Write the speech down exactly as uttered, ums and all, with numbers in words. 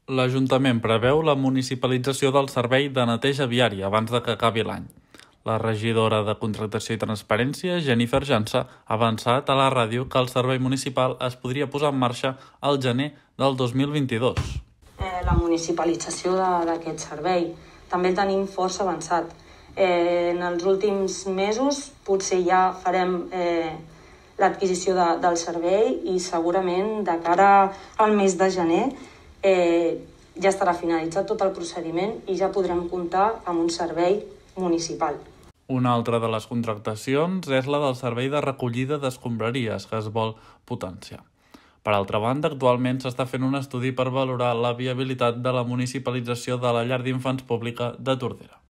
L'Ajuntament preveu la municipalització del servei de neteja viària abans de que acabi l'any. La regidora de Contractació i Transparència, Jennifer Jansa, ha avançat a la ràdio que el servei municipal es podria posar en marxa al gener del dos mil vint-i-dos. Eh, la municipalització d'aquest servei també el tenim força avançat. Eh, en els últims mesos potser ja farem eh, l'adquisició de, del servei i segurament de cara al mes de gener eh, ja estarà finalitzat tot el procediment i ja podrem comptar amb un servei municipal. Una altra de les contractacions és la del servei de recollida d'escombraries que es vol potenciar. Per altra banda, actualment s'està fent un estudi per valorar la viabilitat de la municipalització de la llar d'infants pública de Tordera.